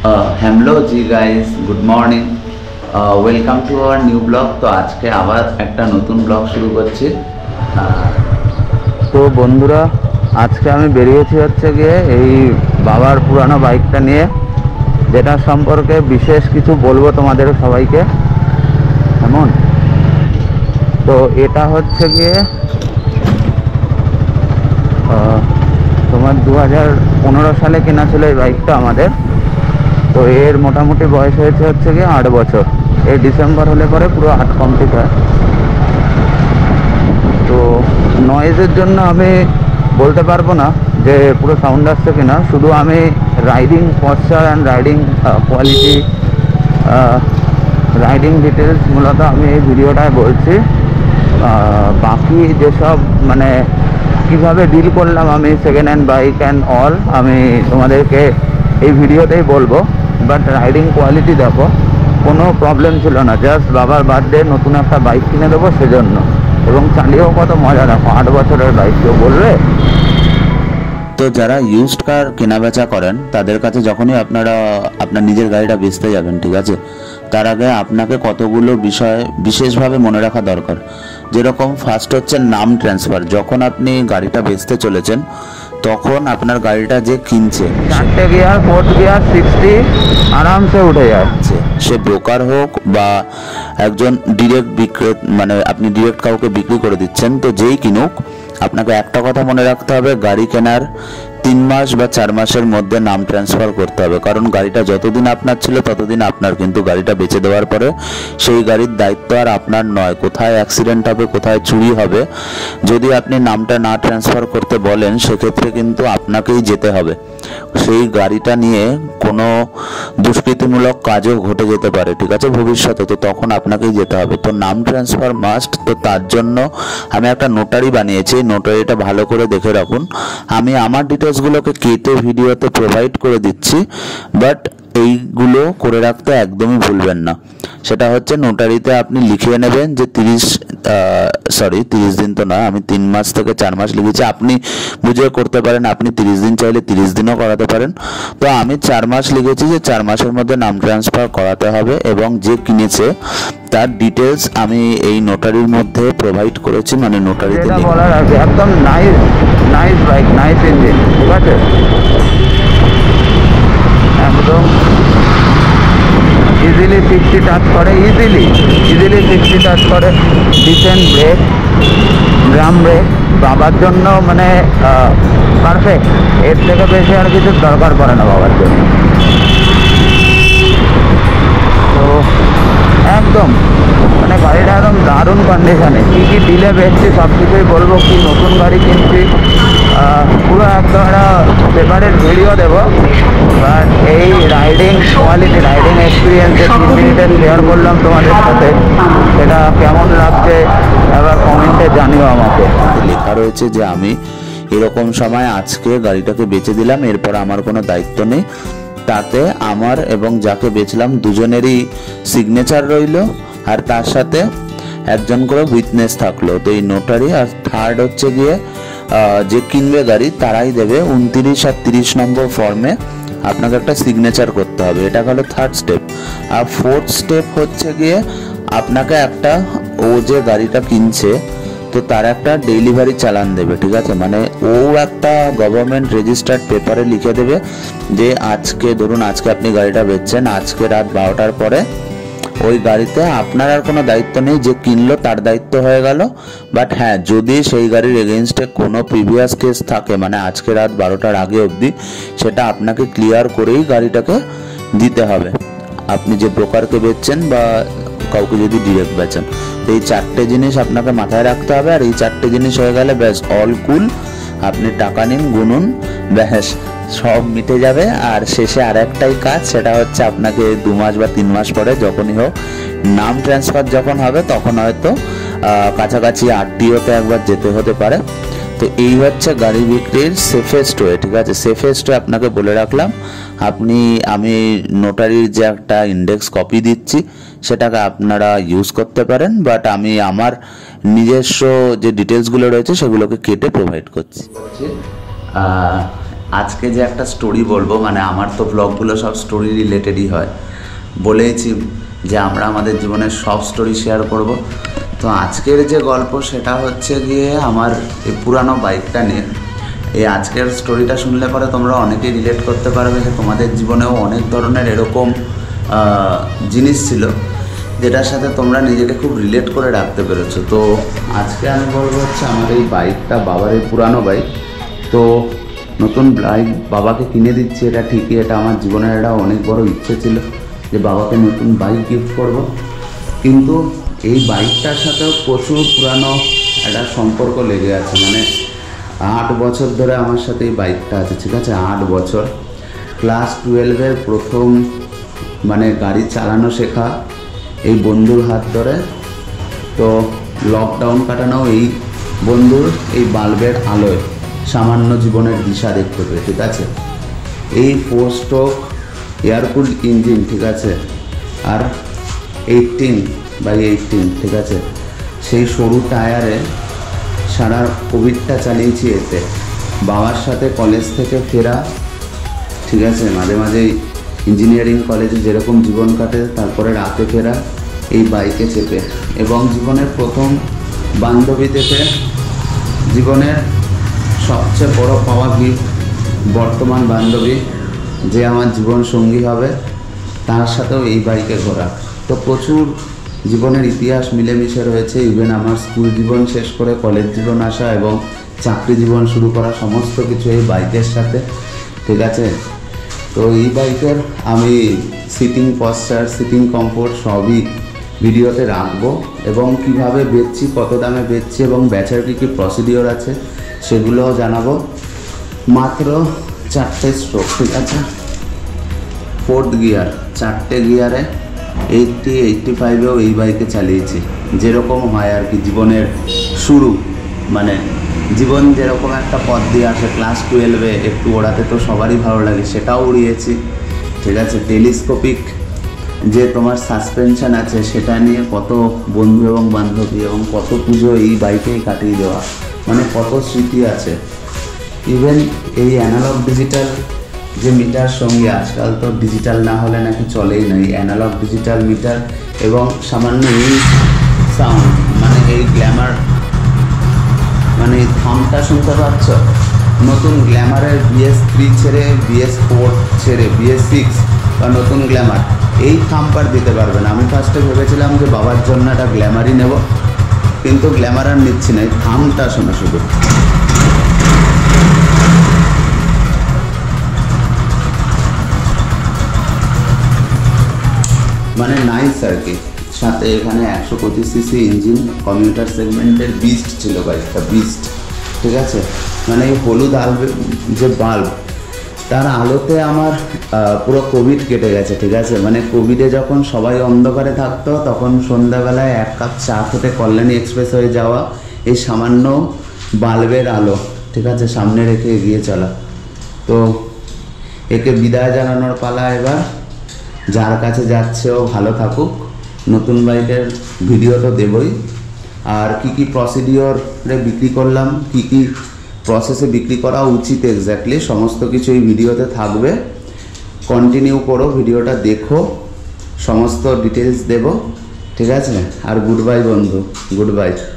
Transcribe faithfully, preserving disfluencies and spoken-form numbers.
Hello जी guys, good morning, welcome to our new blog. তো আজকে আবার একটা নতুন ব্লগ শুরু করছি। তো বন্ধুরা, আজকে আমি বেরিয়েছি হচ্ছে গিয়ে এই বাবার পুরানো বাইকটা নিয়ে, যেটা সম্পর্কে বিশেষ কিছু বলবো তোমাদের সবাইকে। কেমন? তো এটা হচ্ছে গিয়ে তোমার দু হাজার পনেরো সালে কেনা ছিল এই বাইকটা আমাদের। তো এর মোটামুটি বয়স হয়েছে হচ্ছে গিয়ে আট বছর। এই ডিসেম্বর হলে পরে পুরো আট কমপ্লিট হয়। তো নয়েজের জন্য আমি বলতে পারবো না যে পুরো সাউন্ড আসছে কিনা, শুধু আমি riding posture and riding quality, riding details মূলত আমি এই ভিডিওটায় বলছি। বাকি যেসব মানে কীভাবে ডিল করলাম আমি second hand bike and all, আমি তোমাদেরকে এই ভিডিওতেই বলবো। বাট রাইডিং কোয়ালিটি দেখো, কোনো প্রবলেম ছিল না। জাস্ট বাবার বার্থডে নতুন একটা বাইক কিনে দেবো সেজন্য, এবং চালিয়েও কত মজা। দেখো, আট বছরের বাইক, কেউ বলবে? তো যারা ইউজড কার কেনা বেচা করেন তাদের কাছে যখনই আপনারা আপনার নিজের গাড়িটা বেচতে যাবেন, ঠিক আছে, তার আগে আপনাকে কতগুলো বিষয় বিশেষভাবে মনে রাখা দরকার। যেরকম ফার্স্ট হচ্ছে নাম ট্রান্সফার। যখন আপনি গাড়িটা বেচতে চলেছেন তখন আপনার গাড়িটা যে কিনছে, চারটে গিয়ার, ফোর্থ গিয়ার, সিক্সটি আরামসে উঠে যাচ্ছে। সে ব্রোকার হোক বা একজন ডিরেক্ট বিক্রেতা, মানে আপনি ডিরেক্ট কাউকে বিক্রি করে দিচ্ছেন, তো যেই কিনুক, আপনাকে একটা কথা মনে রাখতে হবে, গাড়ি কেনার তিন মাস বা চার মাসের মধ্যে নাম ট্রান্সফার করতে হবে। কারণ গাড়িটা যতদিন আপনার ছিল ততদিন আপনার, কিন্তু গাড়িটা বেচে দেওয়ার পরে সেই গাড়ির দায়িত্ব আর আপনার নয়। কোথায় অ্যাক্সিডেন্ট হবে, কোথায় চুরি হবে, যদি আপনি নামটা না ট্রান্সফার করতে বলেন, সেক্ষেত্রে কিন্তু আপনাকেই যেতে হবে। সেই গাড়িটা নিয়ে কোনো দুষ্কৃতিমূলক কাজও ঘটে যেতে পারে, ঠিক আছে, ভবিষ্যতে। তো তখন আপনাকেই যেতে হবে। তো নাম ট্রান্সফার মাস্ট। তো তার জন্য আমি একটা নোটারি বানিয়েছি। নোটারিটা ভালো করে দেখে রাখুন। আমি আমার ডিটেলসগুলোকে কেটে ভিডিওতে প্রোভাইড করে দিচ্ছি, বাট এইগুলো করে রাখতে একদমই ভুলবেন না। সেটা হচ্ছে, নোটারিতে আপনি লিখিয়ে নেবেন যে তিরিশ সরি তিরিশ দিন তো না, আমি তিন মাস থেকে চার মাস লিখেছি। আপনি বুঝে করতে পারেন, আপনি তিরিশ দিন চাইলে তিরিশ দিনও করাতে পারেন। তো আমি চার মাস লিখেছি যে চার মাসের মধ্যে নাম ট্রান্সফার করাতে হবে, এবং যে কিনেছে তার ডিটেলস আমি এই নোটারির মধ্যে প্রোভাইড করেছি, মানে নোটারিতে বলার আছে। একদম nice nice bike, nice engine, ঠিক আছে, একদম ইজিলি সিক্সটি টাচ করে, ইজিলি ইজিলি সিক্সটি টাচ করে। ডিসেন্ট ব্রেক, ড্রাম ব্রেক, বাবার জন্য মানে পারফেক্ট। এর থেকে বেশি আর কিছু দরকার পড়ে না বাবার জন্য। তো একদম মানে গাড়িটা একদম দারুণ কন্ডিশনে। কী কী ডিলে বেচছি সব কিছুই বলবো, কি নতুন গাড়ি কিনছি, পুরো একদম একটা পেপারের ভিডিও দেবো। বাট এই রাইডিং কোয়ালিটি, রাইডিং এক্সপিরিয়েন্সে তিন মিনিটের শেয়ার করলাম তোমাদের সাথে, সেটা কেমন লাগছে এবার কমেন্টে জানিও আমাকে। লেখা রয়েছে যে আমি এরকম সময় আজকে গাড়িটাকে বেচে দিলাম, এরপর আমার কোনো দায়িত্ব নেই। তাতে আমার এবং যাকে বেচলাম দুজনেরই সিগনেচার রইল, আর তার সাথে একজন করে উইটনেস থাকলো। তো এই নোটারি আর থার্ড হচ্ছে গিয়ে যে কিনবে গাড়ি তারাই দেবে উনত্রিশ আর তিরিশ নম্বর ফর্মে আপনাকে একটা সিগনেচার করতে হবে। এটা হলো থার্ড স্টেপ। আর ফোর্থ স্টেপ হচ্ছে গিয়ে আপনাকে একটা, ও যে গাড়িটা কিনছে তো তার একটা ডেলিভারি চালান দেবে, ঠিক আছে, মানে ও একটা গভর্নমেন্ট রেজিস্টার্ড পেপারে লিখে দেবে যে আজকে ধরুন আজকে আপনি গাড়িটা বেচছেন, আজকে রাত বারোটার পরে ওই গাড়িতে আপনার আর কোনো দায়িত্ব নেই, যে কিনলো তার দায়িত্ব হয়ে গেল। বাট হ্যাঁ, যদি সেই গাড়ির এগেনস্টে কোনো প্রিভিয়াস কেস থাকে, মানে আজকে রাত বারোটার আগে অবধি, সেটা আপনাকে ক্লিয়ার করেই গাড়িটাকে দিতে হবে, আপনি যে ব্রোকারকে বেচছেন বা কাউকে যদি ডিরেক্ট বেচেন। তো এই চারটে জিনিস আপনাকে মাথায় রাখতে হবে। আর এই চারটে জিনিস হয়ে গেলে ব্যাস অল কুল। আপনি টাকা নিন, গুনুন, ব্যাস সব মিটে যাবে। আর শেষে আর একটাই কাজ, সেটা হচ্ছে আপনাকে দু মাস বা তিন মাস পরে যখনই হোক নাম ট্রান্সফার যখন হবে, তখন হয়তো কাছাকাছি আরটিওতে একবার যেতে হতে পারে। তো এই হচ্ছে গাড়ি বিক্রির সেফেস্ট ওয়ে, ঠিক আছে। সেফেস্ট ওয়ে আপনাকে বলে রাখলাম। আপনি আমি নোটারির যে একটা ইন্ডেক্স কপি দিচ্ছি সেটাকে আপনারা ইউজ করতে পারেন, বাট আমি আমার নিজস্ব যে ডিটেলসগুলো রয়েছে সেগুলোকে কেটে প্রোভাইড করছি। আজকে যে একটা স্টোরি বলবো, মানে আমার তো ব্লগগুলো সব স্টোরি রিলেটেডই হয়, বলেইছি যে আমরা আমাদের জীবনের সব স্টোরি শেয়ার করব। তো আজকের যে গল্প সেটা হচ্ছে গিয়ে আমার এই পুরানো বাইকটা নিয়ে। এই আজকের স্টোরিটা শুনলে পরে তোমরা অনেকেই রিলেট করতে পারবে যে তোমাদের জীবনেও অনেক ধরনের এরকম জিনিস ছিল যেটার সাথে তোমরা নিজেকে খুব রিলেট করে রাখতে পেরেছো। তো আজকে আমি বলবো হচ্ছে আমার এই বাইকটা, বাবার এই পুরানো বাইক। তো নতুন বাইক বাবাকে কিনে দিচ্ছি, এটা ঠিকই, এটা আমার জীবনের একটা অনেক বড় ইচ্ছে ছিল যে বাবাকে নতুন বাইক গিফট করব। কিন্তু এই বাইকটার সাথেও প্রচুর পুরানো একটা সম্পর্ক লেগে আছে। মানে আট বছর ধরে আমার সাথে এই বাইকটা আছে, ঠিক আছে, আট বছর। ক্লাস টুয়েলভের প্রথম মানে গাড়ি চালানো শেখা এই বন্ধুর হাত ধরে। তো লকডাউন কাটানো এই বন্ধুর এই বাল্বের আলোয় সামান্য জীবনের দিশা দেখতে পেয়ে, ঠিক আছে। এই ফোর স্ট্রোক এয়ারকুল ইঞ্জিন, ঠিক আছে, আর এইটিন বাই এইটিন, ঠিক আছে, সেই সরু টায়ারে সারা কোভিডটা চালিয়েছি এতে। বাবার সাথে কলেজ থেকে ফেরা, ঠিক আছে, মাঝে মাঝে ইঞ্জিনিয়ারিং কলেজে যেরকম জীবন কাটে, তারপরে রাতে ফেরা এই বাইকে চেপে। এবং জীবনের প্রথম বান্ধবী থেকে জীবনের সবচেয়ে বড় পাওয়া গিফট বর্তমান বান্ধবী, যে আমার জীবন সঙ্গী হবে, তার সাথেও এই বাইকে ঘোরা। তো প্রচুর জীবনের ইতিহাস মিলেমিশে রয়েছে। ইভেন আমার স্কুল জীবন শেষ করে কলেজ জীবন আসা এবং চাকরি জীবন শুরু করা সমস্ত কিছু এই বাইকের সাথে, ঠিক আছে। তো এই বাইকের আমি সিটিং পশ্চার, সিটিং কমফোর্ট সবই ভিডিওতে রাখবো, এবং কিভাবে বেচছি, কত দামে বেচছি এবং বেচার কী কী প্রসিডিওর আছে সেগুলোও জানাবো। মাত্র চারটে স্ট্রোক, ঠিক আছে, ফোর্থ গিয়ার, চারটে গিয়ারে এইটটি এইটটি ফাইভেও এই বাইকে চালিয়েছি। যেরকম হয় আর কি জীবনের শুরু, মানে জীবন যেরকম একটা পথ দিয়ে আসে, ক্লাস টুয়েলভে একটু ওড়াতে তো সবারই ভালো লাগে, সেটাও উড়িয়েছি, ঠিক আছে। টেলিস্কোপিক যে তোমার সাসপেনশন আছে সেটা নিয়ে কত বন্ধু এবং বান্ধবী এবং কত পুজো এই বাইকেই কাটিয়ে দেওয়া, মানে কত স্মৃতি আছে। ইভেন এই অ্যানালগ ডিজিটাল যে মিটার সঙ্গে, আজকাল তো ডিজিটাল না হলে নাকি চলেই না, এই অ্যানালগ ডিজিটাল মিটার এবং সামান্য এই সাউন্ড, মানে এই গ্ল্যামার, মানে এই থামটা শুনতে পাচ্ছ, নতুন গ্ল্যামারের বিএস থ্রি ছেড়ে বিএস ফোর ছেড়ে বিএস সিক্স বা নতুন গ্ল্যামার, এই থাম্পার দিতে পারবে না। আমি ফার্স্টে ভেবেছিলাম যে বাবার জন্য একটা গ্ল্যামারই নেব, কিন্তু গ্ল্যামার আর নিচ্ছি না, এই থামটা শোনা শুধু। মানে নাইস আর কি। সাথে এখানে একশো পঁচিশ সিসি ইঞ্জিন, কমিউটার সেগমেন্টের বিস্ট ছিল বাইকটা, বিস্ট, ঠিক আছে। মানে এই হলুদ আলব যে বাল্ব, তার আলোতে আমার পুরো কোভিড কেটে গেছে, ঠিক আছে। মানে কোভিডে যখন সবাই অন্ধকারে থাকতো, তখন সন্ধ্যাবেলায় এক কাপ চা খেতে কল্যাণী এক্সপ্রেস হয়ে যাওয়া এই সামান্য বাল্বের আলো, ঠিক আছে, সামনে রেখে এগিয়ে চলা। তো একে বিদায় জানানোর পালা এবার। যার কাছে যাচ্ছেও ভালো থাকুক। নতুন বাইকের ভিডিও তো দেবই, আর কি কি প্রসিডিওরে বিক্রি করলাম, কি কি প্রসেসে বিক্রি করা উচিত এক্স্যাক্টলি, সমস্ত কিছু এই ভিডিওতে থাকবে। কন্টিনিউ করো, ভিডিওটা দেখো, সমস্ত ডিটেলস দেব, ঠিক আছে। আর গুড বাই বন্ধু, গুড বাই।